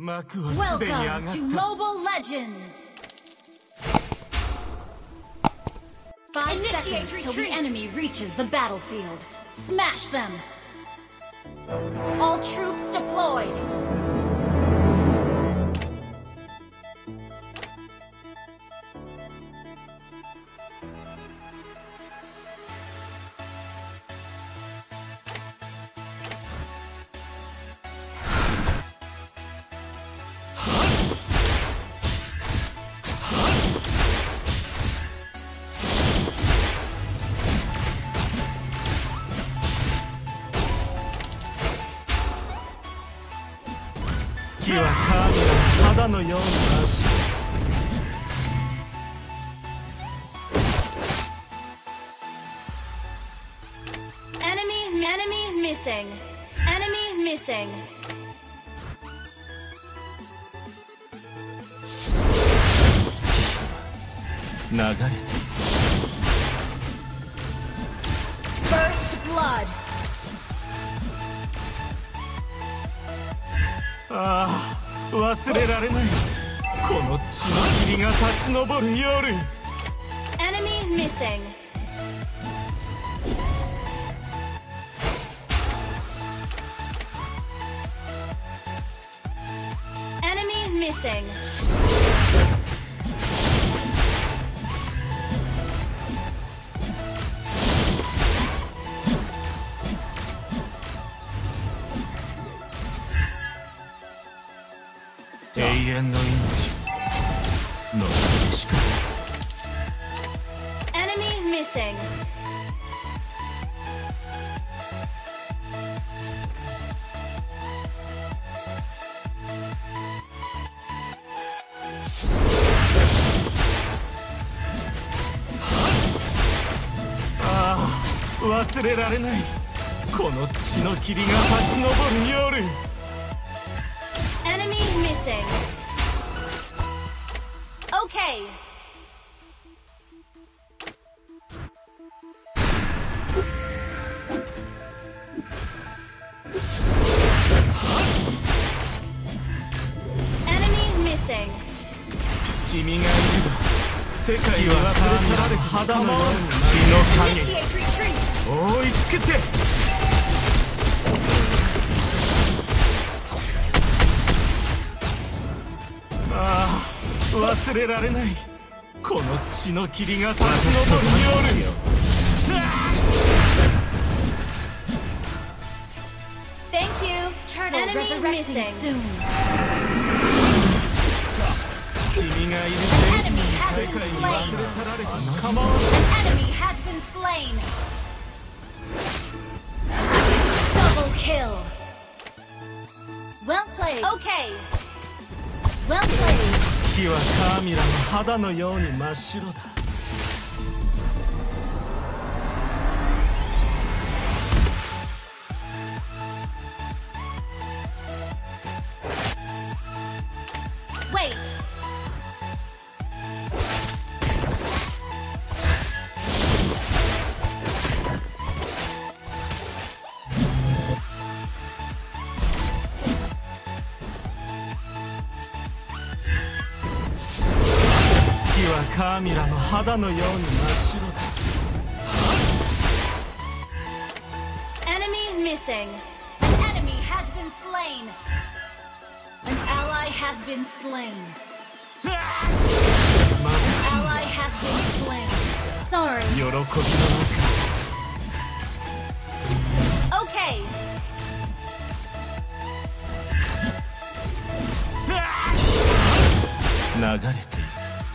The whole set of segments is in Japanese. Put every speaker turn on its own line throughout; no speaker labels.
Welcome to Mobile Legends! 5 seconds till the enemy reaches the battlefield. Smash them! All troops deployed! Enemy missing. Enemy missing. First blood.
忘れられない。この血の霧が立ち上る夜。
Enemy missing. Enemy missing. Enemy missing.
Ah, 忘れられない。この血の霧が立ち上る夜。
Enemy missing. Okay. Enemy missing.
君がいれば世界は忘れ去られ肌の血の影。追いつけて。忘れられない。この血の霧が立ち上る夜。
Thank you. Turtle resurrecting soon.
君がいる世界に忘れ去られた仲間は。
An enemy has been slain. Double kill. Well played. Okay. Well played.
月はカーミラの肌のように真っ白だ。
Wait.
月はカーミラの肌のように真っ白だ。
Enemy missing. An enemy has been slain. An ally has been slain. An ally has been slain. Sorry.
喜びの中。
Okay.
流れて。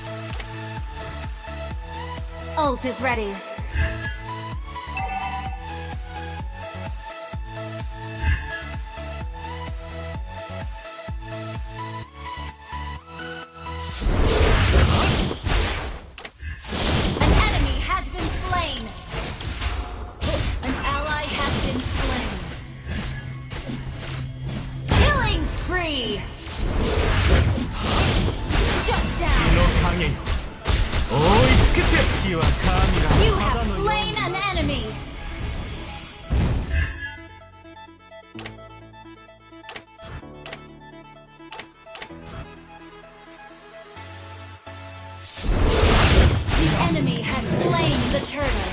Ult is ready. An enemy has been slain. An ally has been slain. Killing spree. Shut down.
血の影よ。追いつけて。月はカーミラの
You have
肌のように。
slain an enemy. enemy has slain the turtle.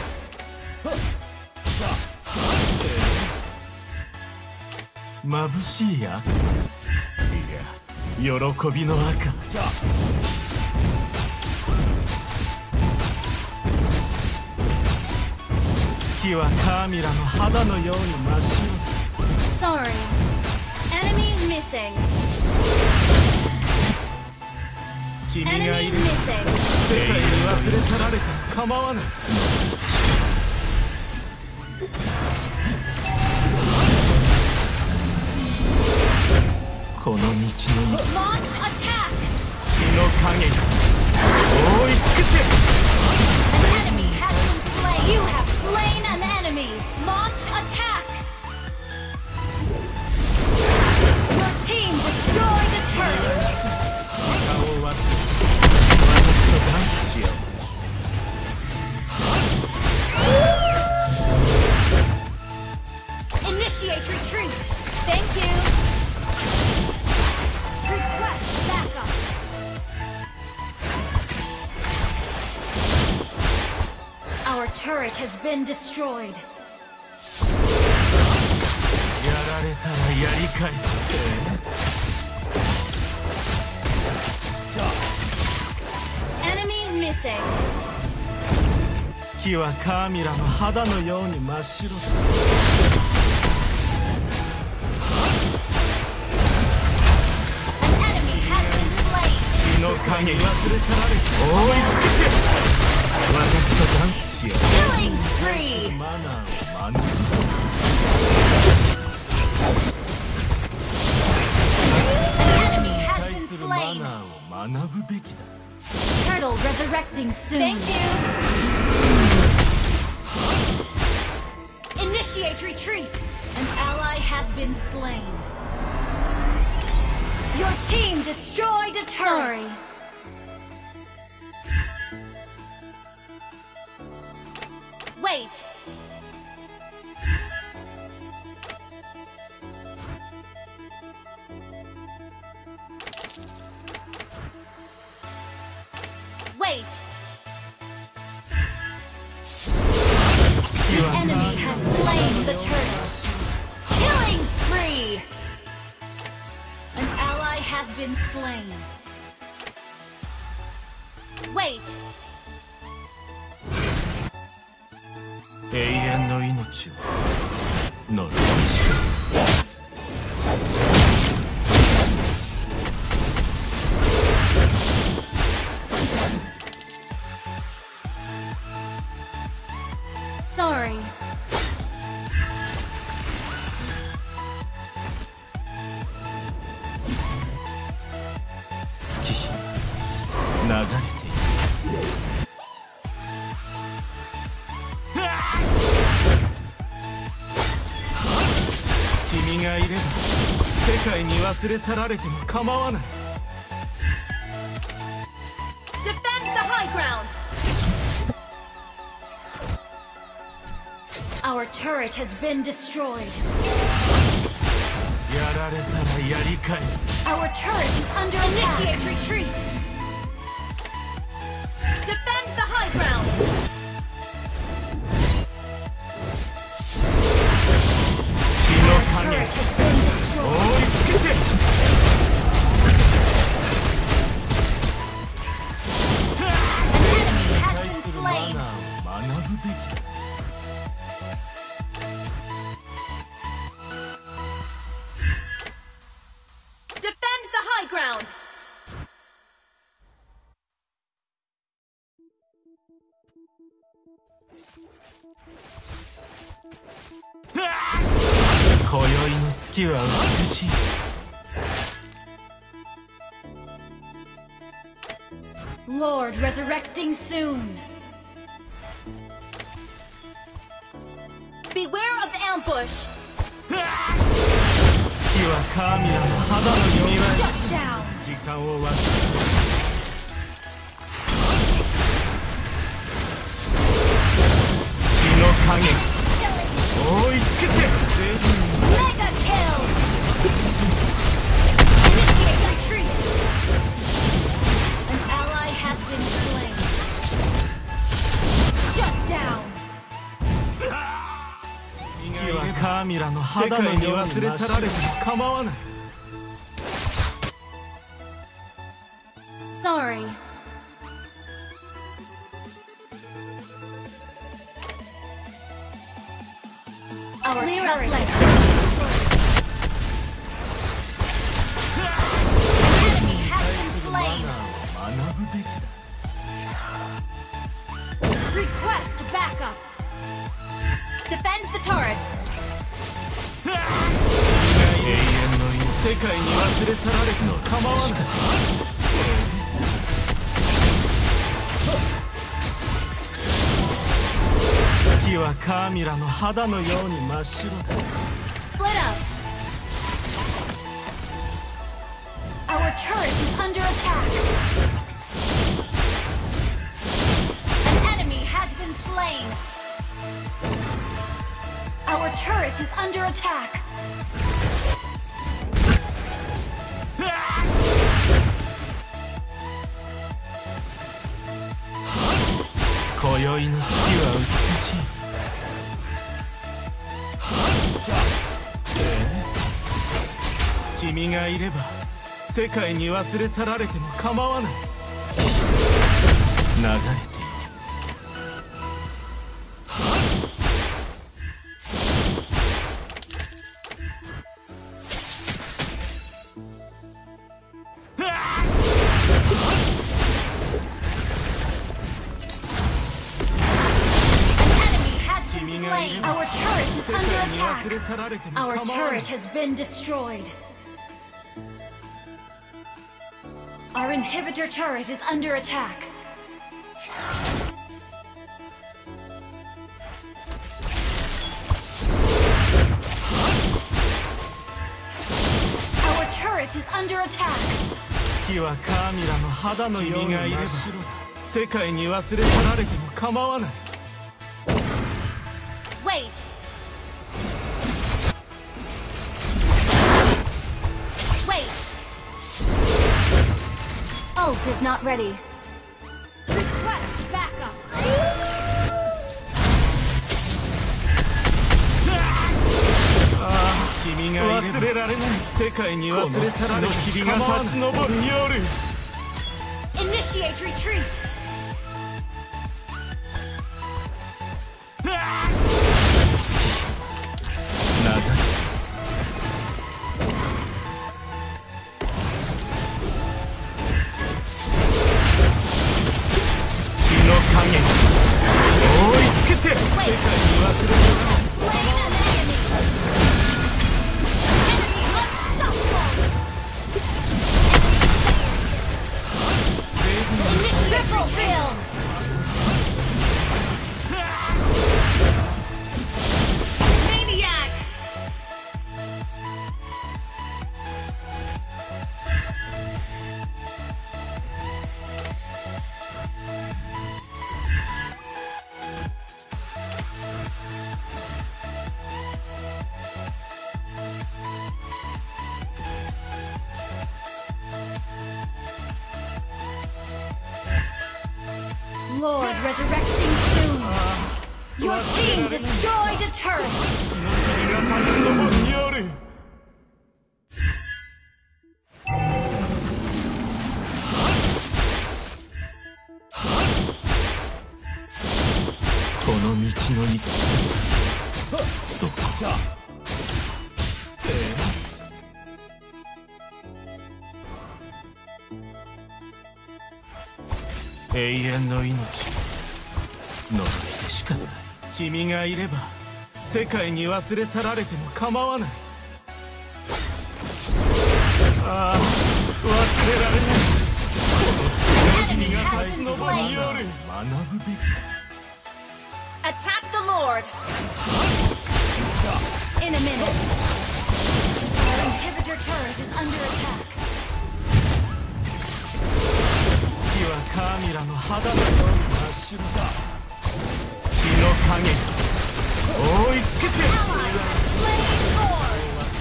眩しいやいや喜びの赤月はカーミラの肌のように真っ白
Sorry. Enemy missing.
君がい
Enemy
る
missing.
世界に忘れ去られても構わないこの道のり
Launch attack.
血の影が覆い尽くせ
An enemy has been slain. You have slain an enemy. Launch attack. Your team destroyed a turret.
顔を割って私とダンスしよう
Initiate retreat. Thank you. Request backup. Our turret has been destroyed.
やられたらやり返す
Enemy missing.
月はカーミラの肌のように真っ白だ
An enemy has been slain.
血の影忘れ去られて覆い尽くせ私とダンスしよ
Killing
う
spree.
マナーを学ぶ
An enemy has
対
been
するマ
slain.
ナーを学ぶべきだ
Turtle resurrecting soon. Thank you. Initiate retreat. An ally has been slain. Your team destroyed a turret. Sorry. Wait. Wait. The enemy has slain the turtle. Killing spree. An ally has been slain. Wait.
永遠の命を乗る
Sorry.
月日流れている 君がいれば世界に忘れ去られても構わない
Defend the high ground. Our turret has been destroyed.
やられたらやり返す
Our turret is under attack. Initiate retreat. Defend the high ground.
血の
Our
影
turret has been
覆
destroyed.
い尽くせ
An enemy has
対
been
するマ
slain.
ナーを学ぶべきだ
Defend the high ground.
"今宵の月は美しい
Lord resurrecting soon. Beware of ambush.
月はカーミラの肌のように
Shut down.
時間を忘れ血の影覆い尽くせ
Mega kill. Initiate retreat. An ally has been slain.
カミラの肌のに忘れ去られても構わない。
Sorry. Our turret has been destroyed. An enemy has been slain. Request backup. Defend the turret.
永遠の世界に忘れ去られても構わない。 月はカーミラの肌のように真っ白だ。
Split up. Our turret is under attack. An enemy has been slain. Our turret is under attack.
今宵の月は美しい。 君がいれば世界に忘れ去られても構わない。流れている。
Our turret is under attack. Our turret has been destroyed. Our inhibitor turret is under attack. Our turret is under attack.
月はカーミラの肌のように真っ白だ。世界に忘れ去られても構わない。
Wait. Wait. Ult is not ready. Request backup.
君が忘れられない。世界に忘れ去られる霧が立ち上る夜。
Initiate retreat. Lord resurrecting soon. Your team destroyed a turret.
この道の行き先どこだ。永遠の命のしかない。君がいれば世界に忘れ去られても構わない。ああ、忘れられない。この君が立ち上る夜。学ぶべき。
Attack the Lord. In a minute. Our inhibitor turret is under attack.
月はカーミラの肌のように真っ白だ。血の影覆いつけて。
Ally has slain Lord.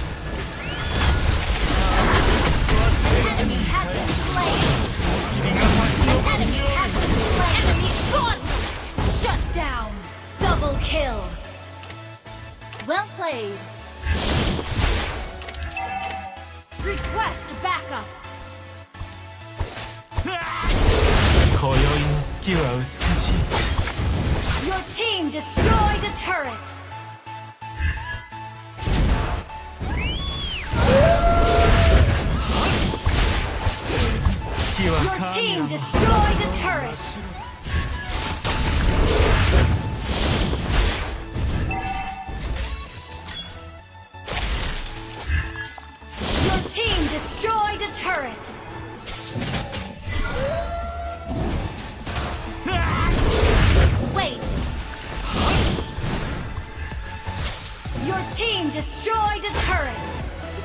Enemy has been slain. Enemy has been slain. Enemy gone. Shut down. Double kill. Well played. Request backup.
今宵の月は美しい。
Your team destroyed a turret. Your team destroyed a turret. Your team destroyed a turret. Wait. Your team destroyed a turret.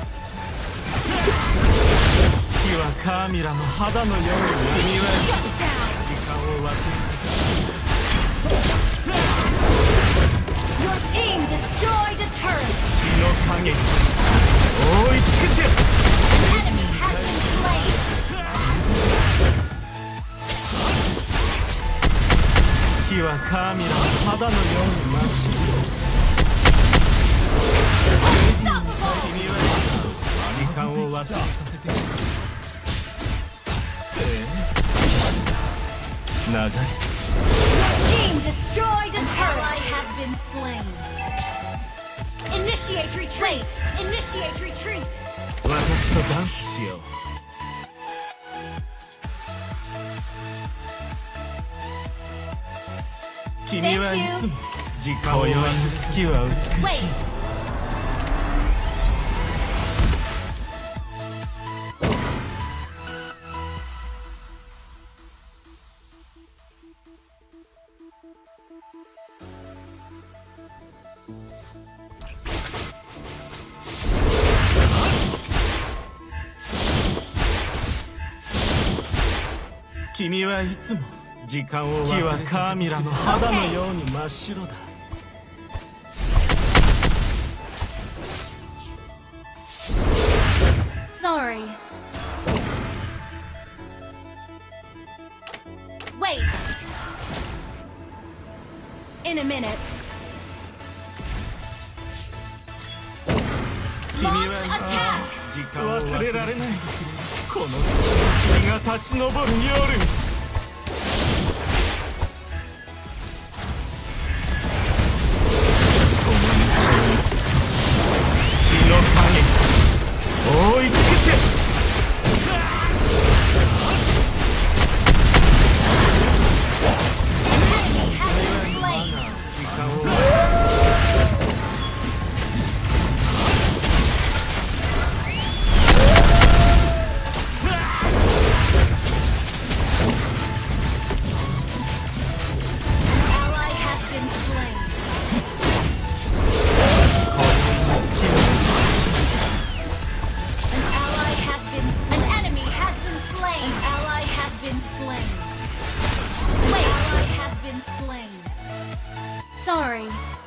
月はカーミラの肌のように君は
Shut
時間を忘れさせ
down. Your team destroyed a turret.
血の影に覆い尽くせ
An enemy has been slain.
月はカーミラの肌のように真っ白
Unstoppable.
君は時間を忘れさせて長い
Your team destroyed a turret. An ally has been slain. Initiate retreat. Initiate retreat.
私とダンスしよう 君はいつも時間を忘れ月は美しい
Wait.
君はいつも時間を忘れ月はカーミラの肌のように真っ白だ
Sorry. Wait. In a minute.
君は
Launch attack.
時間を忘れられないこの君が立ち上る夜 覆い尽くせ
Enemy has been slain.
時間を
Ally has been slain. An enemy has been slain. An ally has been slain. Wait. An ally has been slain. Sorry.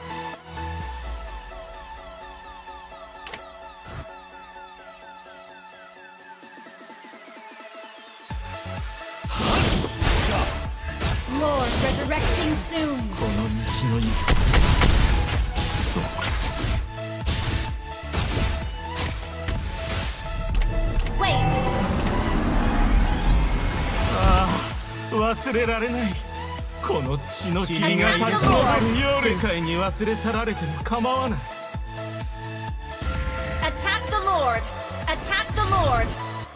Lord resurrecting soon.
この道の行く
Wait.
忘れられないこの血の霧が立ち上る夜世界に忘れ去られても構わない
Attack the Lord. Attack the Lord.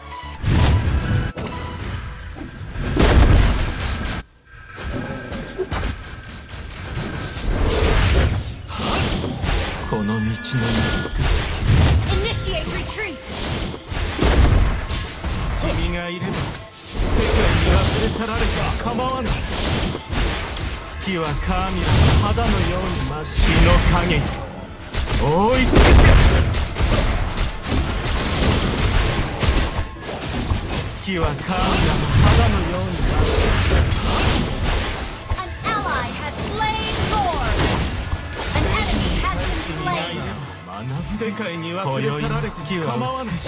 この道の行く
Initiate retreat.
君がいれば世界に忘れ去られても構わない月はカーミラの肌のように真っ白の影に覆い尽くせ 月はカーミラの肌のように真っ白
An ally has slain Lord. An enemy has been slain.
世界に忘れ去られても構わない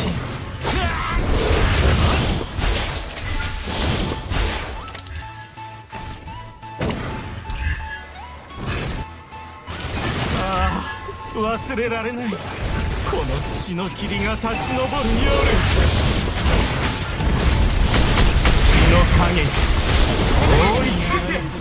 忘れられないこの血の霧が立ち上る夜血の影に覆い尽くせ